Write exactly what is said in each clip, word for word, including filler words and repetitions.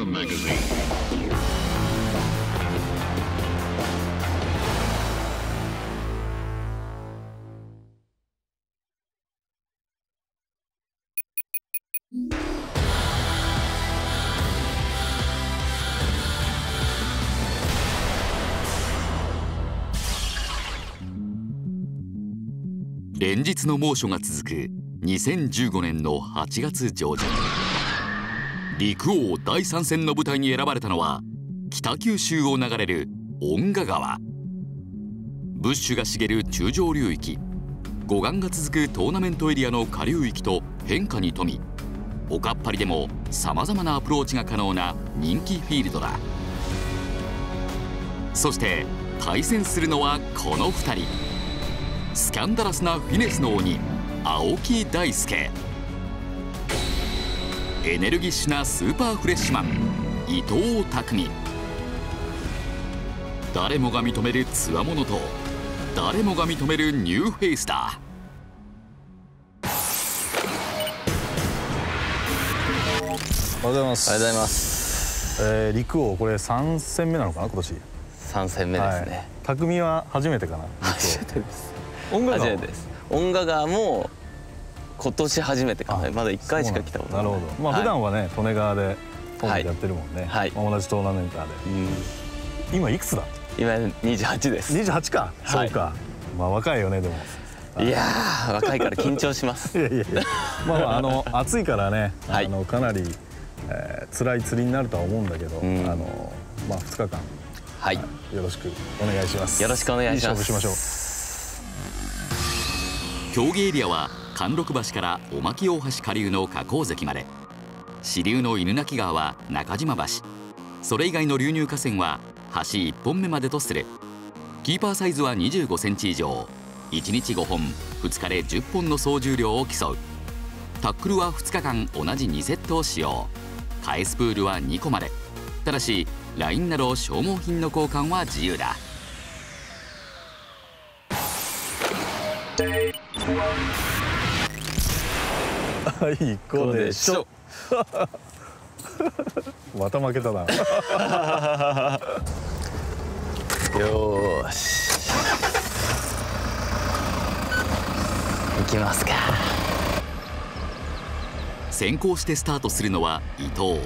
magazine. 連日の猛暑が続くにせんじゅうごねんのはちがつ上旬、陸王だいさん戦の舞台に選ばれたのは北九州を流れる遠賀川。ブッシュが茂る中上流域、護岸が続くトーナメントエリアの下流域と変化に富み、おかっぱりでもさまざまなアプローチが可能な人気フィールドだ。そして対戦するのはこのふたり。スキャンダラスなフィネスの鬼青木大輔、エネルギッシュなスーパーフレッシュマン伊藤匠。誰もが認めるつわものと誰もが認めるニューフェイスだ。 おはようございます。 おはようございます。 えー、陸王これさん戦目なのかな今年。 さん戦目ですね。 はい、匠は初めてかな。 初めてです。 音楽初めてです。音楽川も今年初めてかな。まだいっかいしか来たことない。 なるほど。まあ、はい、普段はね利根川でポンでやってるもんね。 はい。 同じトーナメンターで。うん、今いくつだ？ 今にじゅうはちです。 にじゅうはちか。はい、そうか。まあ若いよねでも。 いやー若いから緊張します。 いやいやいや。まあまああの暑いからね、 はい、 あのかなり、えー、辛い釣りになるとは思うんだけど、うん、あのまあふつかかん、 はい、 よろしくお願いします。 よろしくお願いします。 いい勝負しましょう。 競技エリアは甘六橋から小牧大橋下流の河口関まで、支流の犬鳴川は中島橋、それ以外の流入河川は橋いっぽんめまでとする。キーパーサイズはにじゅうごセンチ以上、いちにちごほん、ふつかでじゅっぽんの総重量を競う。タックルはふつかかん同じにセットを使用。返すプールはにこまで。ただしラインなど消耗品の交換は自由だ。 はい、こうでしょ。また負けたな。 よーし。行きますか。 先行してスタートするのは伊藤。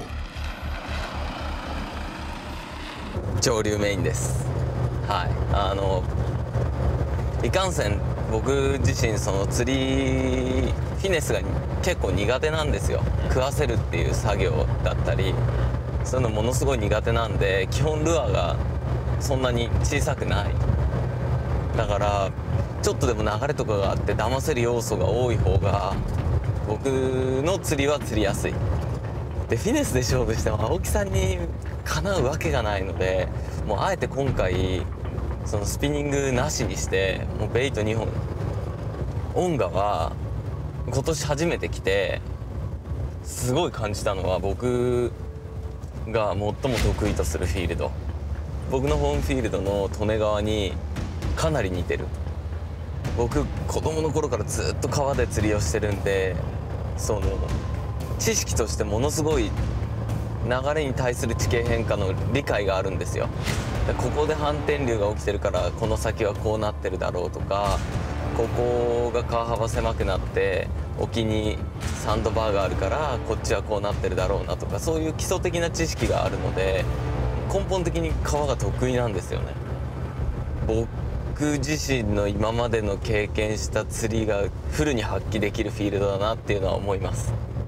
上流メインです。はい、あのいかんせん僕自身その釣りフィネスが結構苦手なんですよ。食わせるっていう作業だったりそういうのものすごい苦手なんで、基本ルアーがそんなに小さくない。だからちょっとでも流れとかがあって騙せる要素が多い方が僕の釣りは釣りやすい。でフィネスで勝負しても青木さんにかなうわけがないので、もうあえて今回そのスピニングなしにしてもうベイトにほん。音楽は今年初めて来てすごい感じたのは、僕が最も得意とするフィールド、僕のホームフィールドの利根川にかなり似てる。僕子供の頃からずっと川で釣りをしてるんで、その知識としてものすごい流れに対する地形変化の理解があるんですよ。ここで反転流が起きてるからこの先はこうなってるだろうとか、ここが川幅狭くなって沖にサンドバーがあるからこっちはこうなってるだろうなとか、そういう基礎的な知識があるので根本的に川が得意なんですよね。僕自身の今までの経験した釣りがフルに発揮できるフィールドだなっていうのは思います。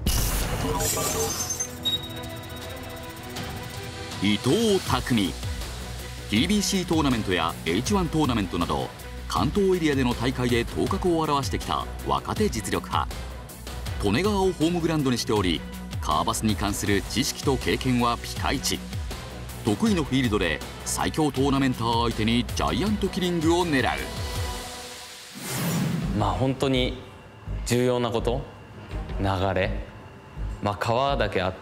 伊藤匠、 ティービーシー トーナメントや エイチワン トーナメントなど関東エリアでの大会で頭角を現してきた若手実力派。利根川をホームグラウンドにしており、カーバスに関する知識と経験はピカイチ。得意のフィールドで最強トーナメンター相手にジャイアントキリングを狙う。 まあ本当に重要なこと、流れ、まあ川だけあって、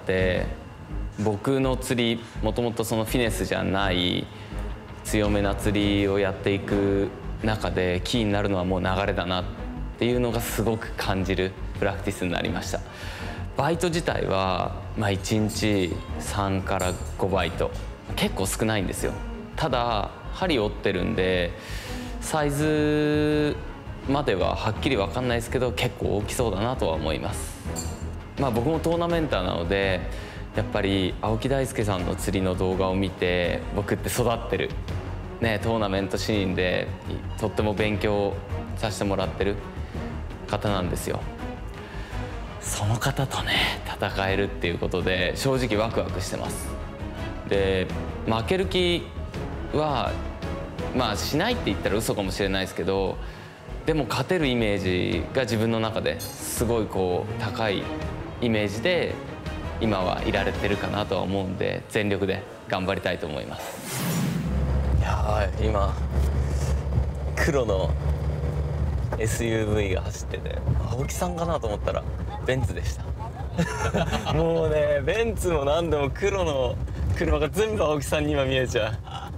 僕の釣りもともとそのフィネスじゃない強めな釣りをやっていく中でキーになるのはもう流れだなっていうのがすごく感じるプラクティスになりました。バイト自体はまあいちにちさんからごバイト、結構少ないんですよ。ただ針折ってるんでサイズまでははっきり分かんないですけど、結構大きそうだなとは思います。まあ僕もトーナメンターなので、やっぱり青木大輔さんの釣りの動画を見て僕って育ってる、ね、トーナメントシーンでとっても勉強させてもらってる方なんですよ。その方とね戦えるっていうことで正直ワクワクしてます。で負ける気はまあしないって言ったら嘘かもしれないですけど、でも勝てるイメージが自分の中ですごいこう高いイメージで今はいられてるかなとは思うんで、全力で頑張りたいと思います。いやー今黒の エスユーブイ が走ってて、青木さんかなと思ったらベンツでしたもうね、ベンツも何でも黒の車が全部青木さんに今見えちゃう。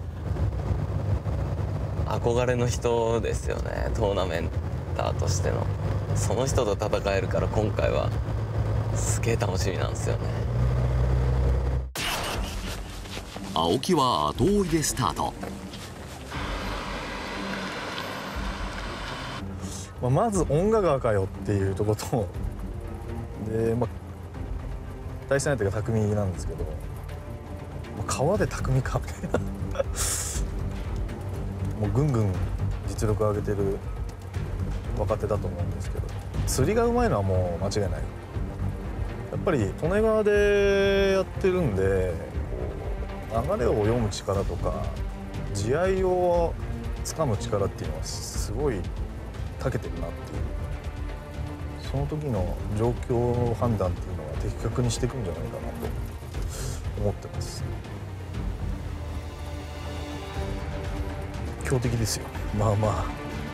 憧れの人ですよね、トーナメンターとしての。その人と戦えるから今回はすげえ楽しみなんですよね。 青木は後追いでスタート。 まあ、まず音楽川かよっていうところと、で、まあ、対戦相手が匠なんですけど、まあ、川で匠かみたいなもうぐんぐん実力を上げてる若手だと思うんですけど、釣りがうまいのはもう間違いない。やっぱり利根川でやってるんで、こう流れを読む力とか地合いをつかむ力っていうのはすごい長けてるなっていう、その時の状況判断っていうのは的確にしていくんじゃないかなと思ってます。強敵ですよ、まあまあ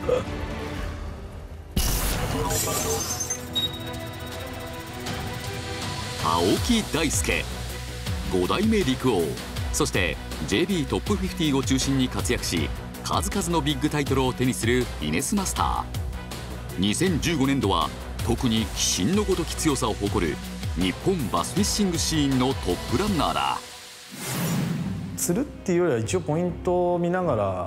青木大輔、ご代目陸王、そして ジェービー トップフィフティーを中心に活躍し、数々のビッグタイトルを手にするギネスマスター。にせんじゅうごねんどは特に鬼神のごとき強さを誇る日本バスフィッシングシーンのトップランナーだ。 釣るっていうよりは一応ポイントを見ながら、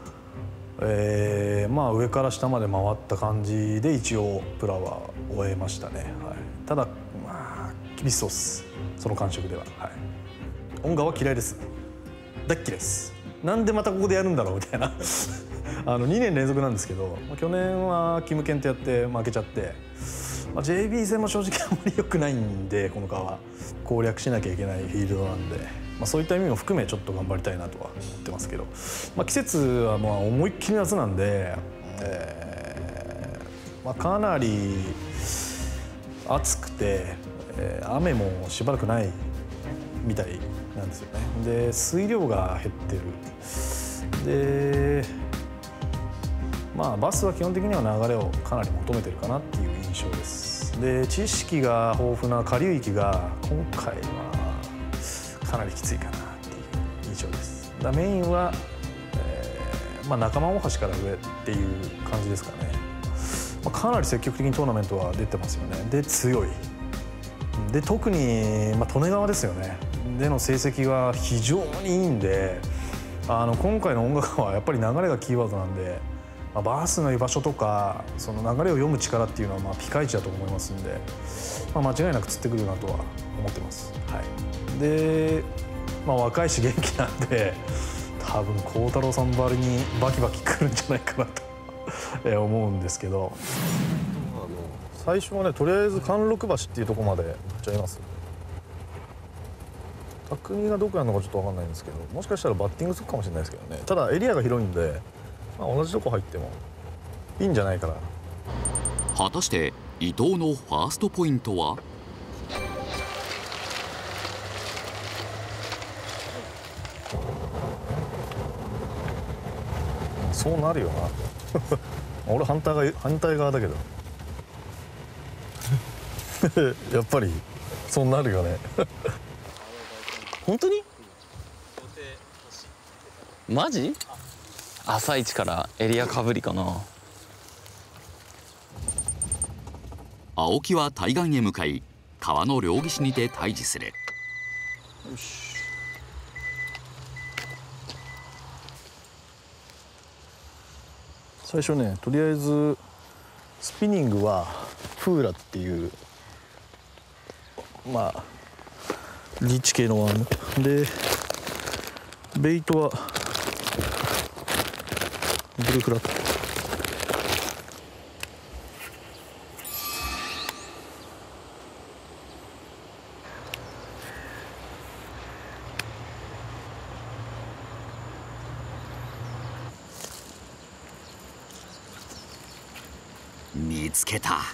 えー、まあ上から下まで回った感じで一応プラは終えましたね、はい、ただまあ厳しそうっす、その感触では、はい、音楽は嫌いです、大っ嫌いです。なんでまたここでやるんだろうみたいなあのにねん連続なんですけど、去年はキムケンとやって負けちゃって、まあ、ジェービー 戦も正直あんまり良くないんで、この川は攻略しなきゃいけないフィールドなんで、まあ、そういった意味も含めちょっと頑張りたいなとは思ってますけど、まあ、季節はまあ思いっきり夏なんで、えーまあ、かなり暑くて、えー、雨もしばらくないみたいなんですよね。で水量が減ってる。でまあバスは基本的には流れをかなり求めてるかなっていう印象です。で知識が豊富な下流域が今回はかなりきついかなっていう印象です。だメインは、えーまあ、仲間大橋から上っていう感じですかね。まあ、かなり積極的にトーナメントは出てますよね。で強い。で特に、まあ、利根川ですよね。での成績が非常にいいんで、あの今回の音楽はやっぱり流れがキーワードなんで、まあ、バースの居場所とかその流れを読む力っていうのはまあピカイチだと思いますんで、まあ、間違いなく釣ってくるなとは思ってます。はい、で、まあ、若いし元気なんで多分幸太郎さんばりにバキバキくるんじゃないかなと思うんですけど、最初はねとりあえず貫禄橋っていうところまで行っちゃいます。匠がどこやるのかちょっと分かんないんですけど、もしかしたらバッティングするかもしれないですけどね。ただエリアが広いんで、まあ、同じとこ入ってもいいんじゃないかな。 果たして伊藤のファーストポイントは？ そうなるよな俺反対側反対側だけどやっぱりそうなるよね本当に？マジ？朝一からエリアかぶりかな。 青木は対岸へ向かい、 川の両岸にて対峙する。 よし。最初ね、とりあえずスピニングはプーラっていうまあリーチ系のワームで、ベイトはブルーフラット。 見つけた。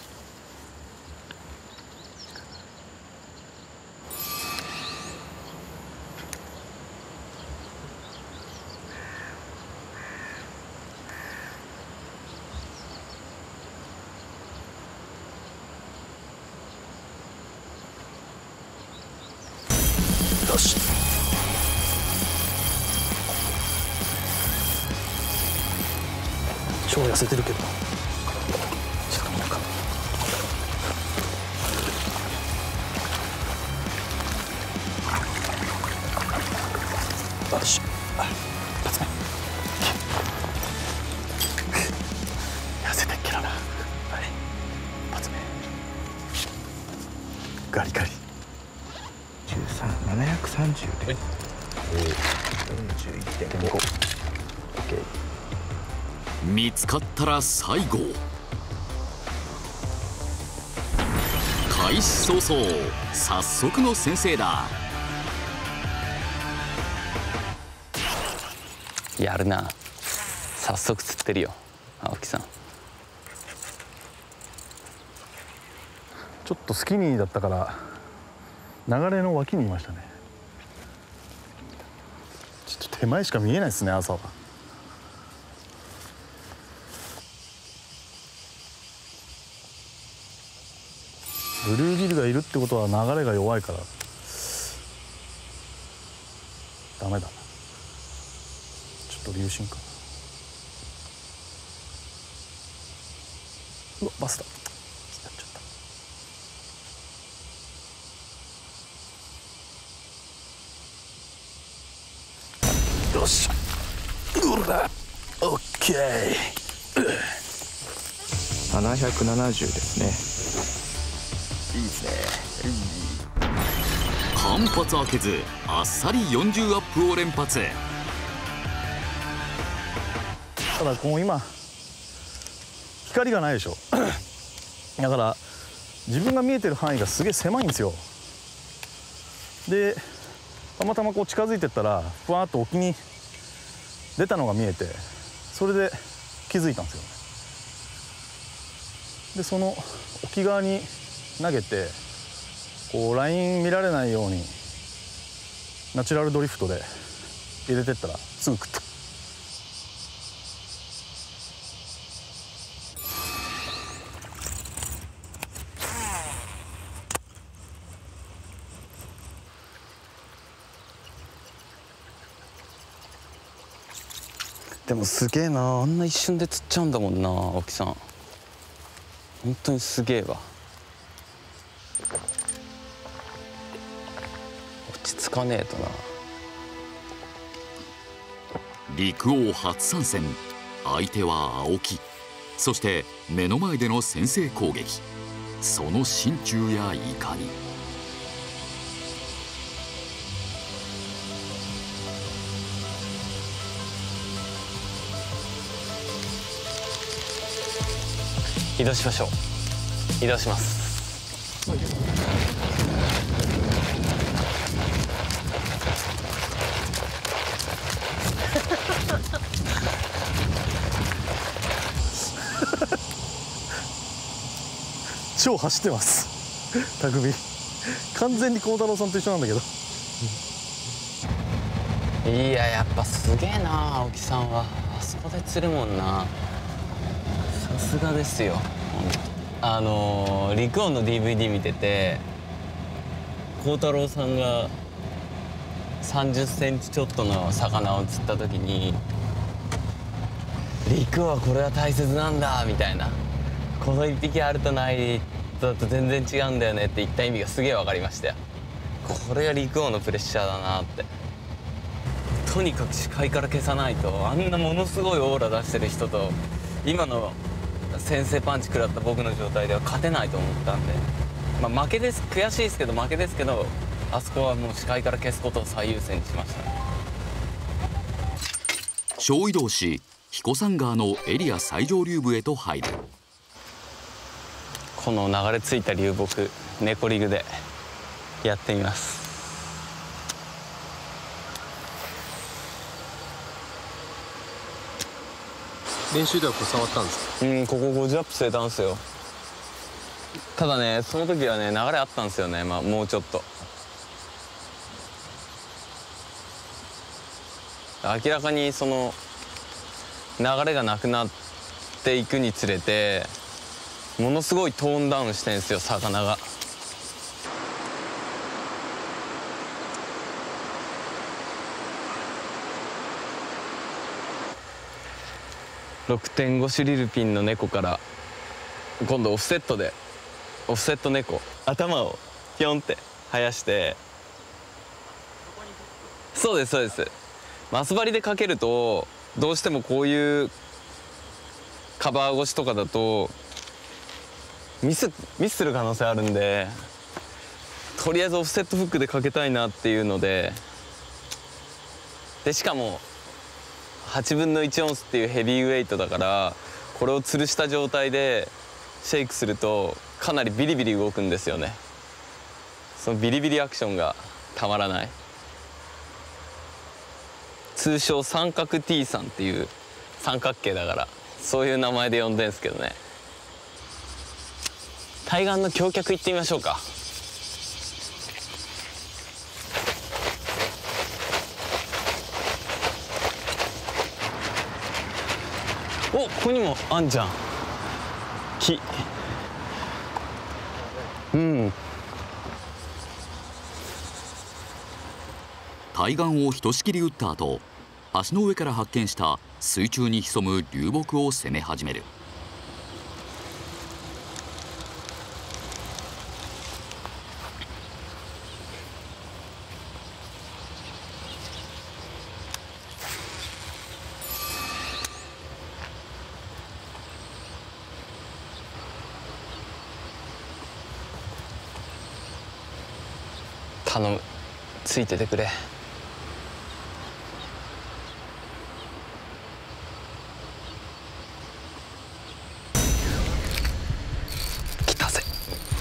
よし。超痩せてるけど。よし、一発目痩せてっけどな。はい、一発目ガリガリ。 じゅうさん、ななひゃくさんじゅうでよんじゅういってんご。 見つかったら最後。開始早々早速の先制だ。 やるな。早速釣ってるよ青木さん。 ちょっとスキニーだったから流れの脇にいましたね。ちょっと手前しか見えないですね、朝は。ブルーギルがいるってことは流れが弱いからダメだな。ちょっと流進かな。うわ、バスだ。やっちゃった。よし、うら、オッケー。 ななひゃくななじゅうですね。 いいですね。 間髪開けずあっさりよんじゅうアップを連発。 ただこう今光がないでしょだから自分が見えてる範囲がすげえ狭いんですよ。でたまたまこう近づいてったらふわっと沖に出たのが見えて、それで気づいたんですよね。でその沖側に投げてこうライン見られないようにナチュラルドリフトで入れてったらすぐ食った。 でもすげえな、あんな一瞬で釣っちゃうんだもんな青木さん。本当にすげえわ。落ち着かねえとな。 陸王初参戦、相手は青木。そして目の前での先制攻撃、その心中やいかに。 移動しましょう。移動します。 超走ってます匠。完全に孝太郎さんと一緒なんだけど。 いや、やっぱすげえな青木さんは。あそこで釣るもんな。さすがですよ。あのー、陸王の ディーブイディー 見てて孝太郎さんがさんじゅっセンチちょっとの魚を釣った時に陸王はこれは大切なんだみたいな、この一匹あるとないトだと全然違うんだよねって言った意味がすげえ分かりましたよ。これが陸王のプレッシャーだなって。とにかく視界から消さないと、あんなものすごいオーラ出してる人と今の先制パンチ食らった僕の状態では勝てないと思ったんで、まあ、負けです。悔しいですけど負けですけど、あそこはもう視界から消すことを最優先にしましたね。 小移動し彦山川のエリア最上流部へと入る。 この流れ着いた流木猫リグでやってみます。 練習ではこう触ったんですか？ うん、ここごじゅうアップ据えたんですよ。ただね、その時はね流れあったんですよね。まあもうちょっと明らかにその流れがなくなっていくにつれてものすごいトーンダウンしてるんですよ、魚が。ろくてんご シュリルピンの猫から今度オフセットでオフセット猫頭をピョンって生やして、そうですそうです。マス針でかけるとどうしてもこういうカバー越しとかだとミスミスする可能性あるんで、とりあえずオフセットフックでかけたいなっていうので、でしかもはちぶんのいちオンスっていうヘビーウェイトだから、これを吊るした状態でシェイクするとかなりビリビリ動くんですよね。そのビリビリアクションがたまらない。通称三角 T さんっていう、三角形だからそういう名前で呼んでんすけどね。対岸の橋脚行ってみましょうか。お、ここにもあんじゃん木。うん。 対岸をひとしきり打った後、橋の上から発見した水中に潜む流木を攻め始める。 頼む、ついててくれ。来たぜ。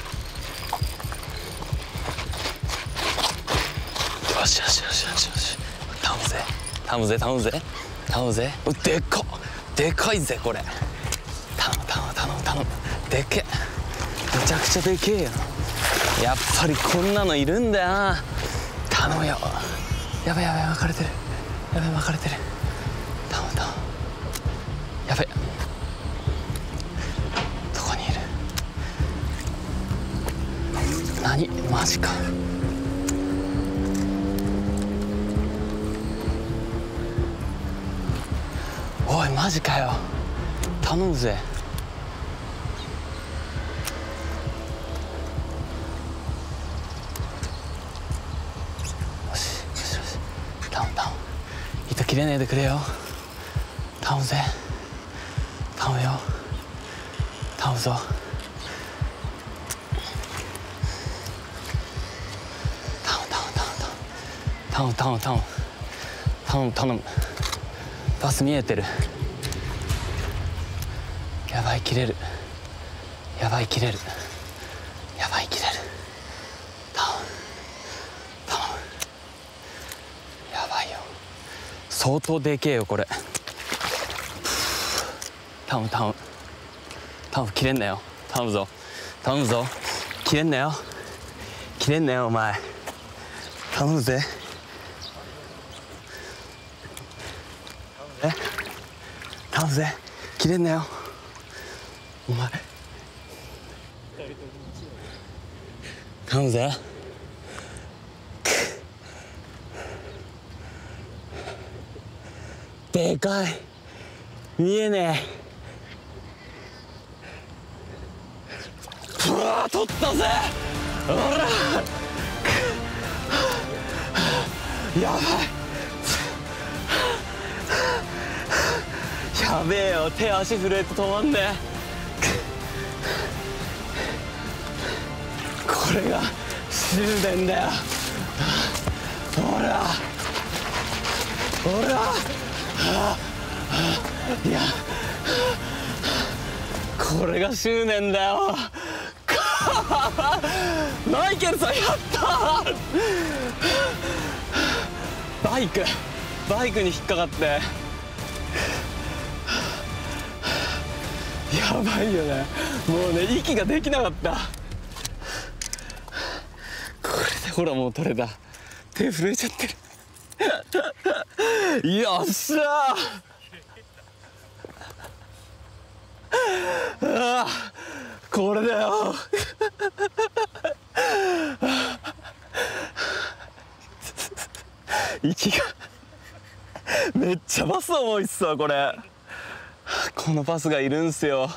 よしよしよしよしよし、頼むぜ頼むぜ頼むぜ頼むぜ。うでっかでかいぜこれ。頼む頼む頼む頼む、でっけえ、めちゃくちゃでけえよ。やっぱりこんなのいるんだよな。頼むよ。やばいやばい、巻かれてる。やばい、巻かれてる。頼む頼む。やばい、どこにいる。何、マジか。おいマジかよ、頼むぜ。糸切れねえでくれよ。頼むぜ頼むよ、頼むぞ。頼む頼む頼む頼む頼む頼む頼む。バス見えてる。やばい、切れる。やばい、切れる。やばい、切れる。頼む頼む。やばいよ、相当でけえよこれ。頼む頼む頼む、切れんなよ。頼むぞ頼むぞ、切れんなよ切れんなよお前。頼むぜ。え、頼むぜ、切れんなよお前。頼むぜ。でかい、見えねうわー取ったぜ。ほらやばいやべえよ、手足震えて止まんねえ。これが執念だよ。ほらほら、いやこれが執念だよ。マイケルさんやったバイクバイクに引っかかってやばいよね。もうね息ができなかった。これでほらもう取れた。手震えちゃってるよっしゃーあこれだよ息がめっちゃバス重いっすわこれ。このバスがいるんすよ。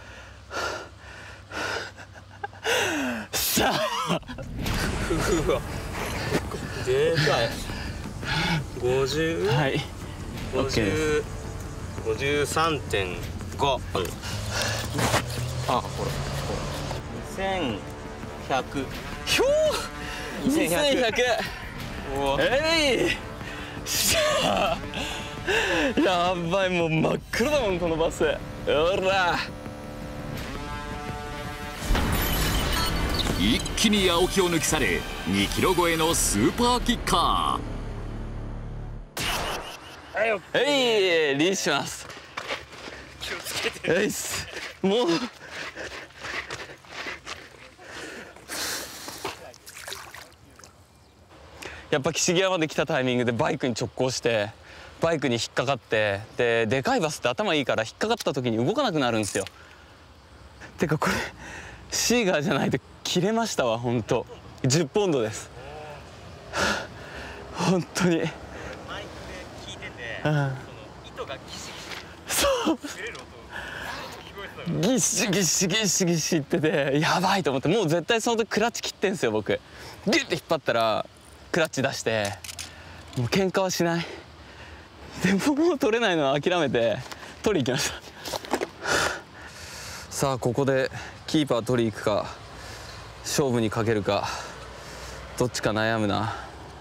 さあうわでかい。ごじゅう、 はい、 ごじゅう、ごじゅうさんてんご。あ、ほら、にせんひゃく。 ひょー、にせんひゃく。えい。しゃー。やばい、もう真っ黒だもんこのバス。ほら。 一気に青木を抜き去れにキロ超えのスーパーキッカー。えい、リースします。 気をつけて。 えいっす。もう。やっぱ岸際まで来たタイミングでバイクに直行してバイクに引っかかって、ででかいバスって頭いいから引っかかった時に動かなくなるんですよ。てかこれシーガーじゃないと切れましたわ。ほんとじゅっポンドです。本当にマイクで聞いてて、うん、その糸がギシギシそうギシギシギシギシっててやばいと思って、もう絶対その時クラッチ切ってんすよ僕。ギュッて引っ張ったらクラッチ出してもう喧嘩はしない。でももう取れないのは諦めて取り行きました。さあここでキーパー取り行くか勝負にかけるかどっちか悩むな。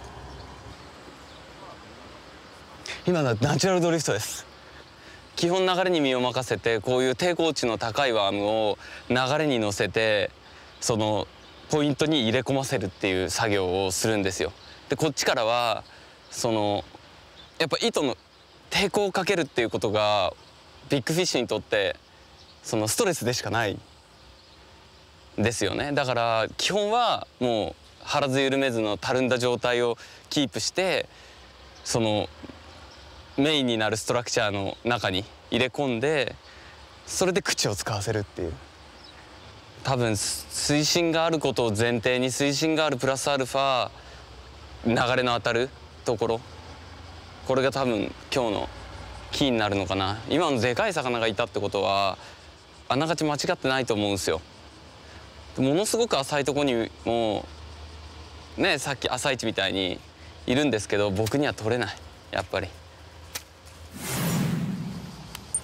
今のはナチュラルドリフトです。基本流れに身を任せてこういう抵抗値の高いワームを流れに乗せてそのポイントに入れ込ませるっていう作業をするんですよ。でこっちからはそのやっぱ糸の抵抗をかけるっていうことがビッグフィッシュにとってそのストレスでしかないですよね。だから基本はもう張らず緩めずのたるんだ状態をキープしてそのメインになるストラクチャーの中に入れ込んでそれで口を使わせるっていう。多分推進があることを前提に推進があるプラスアルファ流れの当たるところ、これが多分今日のキーになるのかな。今のでかい魚がいたってことはあながち間違ってないと思うんですよ。ものすごく浅いところにもねさっき朝市みたいにいるんですけど僕には取れないやっぱり。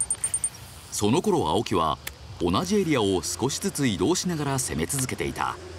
その頃青木は同じエリアを少しずつ移動しながら攻め続けていた。